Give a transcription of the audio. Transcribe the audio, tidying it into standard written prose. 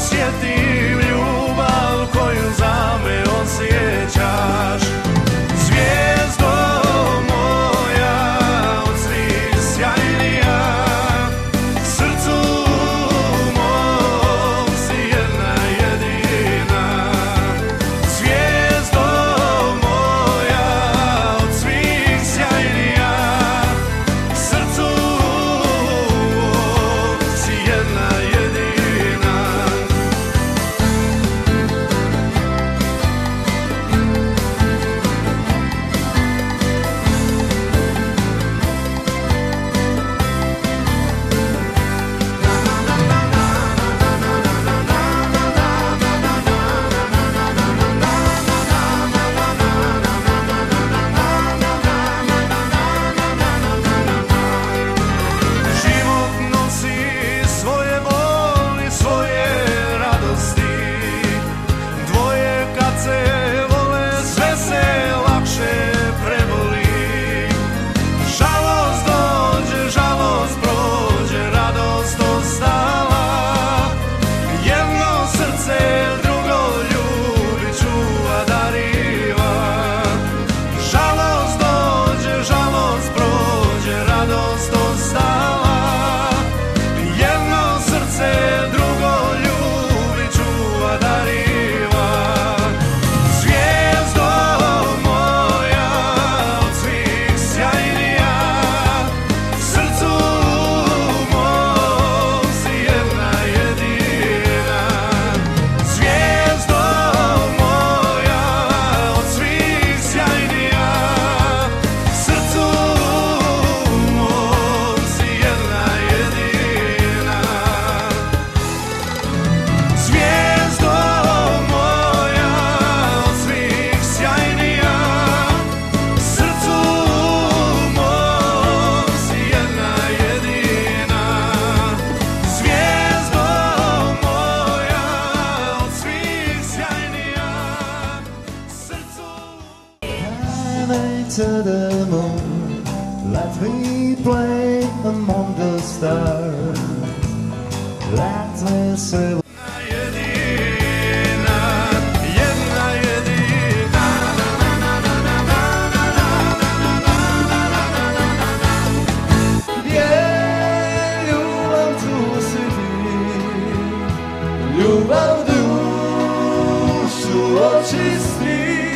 osjetim ljubav koju za me osjećaš. Zvijezdo moja, od svih sjajnija, srcu mom si jedna jedina. Zvijezdo moja, od svih sjajnija, srcu mom si jedna jedina. Život nosi svoje boli, svoje radosti. Dvoje kad se vole sve se lakše preboli. Žalost dođe, žalost prođe, radost ostala. Jedno srce drugo ljubi čuva, dariva. Žalost dođe, žalost prođe, radost ostala. Jedno srce drugo ljubi čuva, dariva. Zvijezdo moja, od svih sjajnija, srcu mom si jedna jedina. Zvijezdo moja, od svih sjajnija, srcu mom si jedna jedina. Zvijezdo moja, od svih sjajnija, srcu mom si jedna jedina. Zvijezdo moja, od svih sjajnija, srcu. Highway to the moon, let me play among the stars. Let me say Jedina, jedna jedina. gdje ljubav tu si ti, ljubav dušu očisti.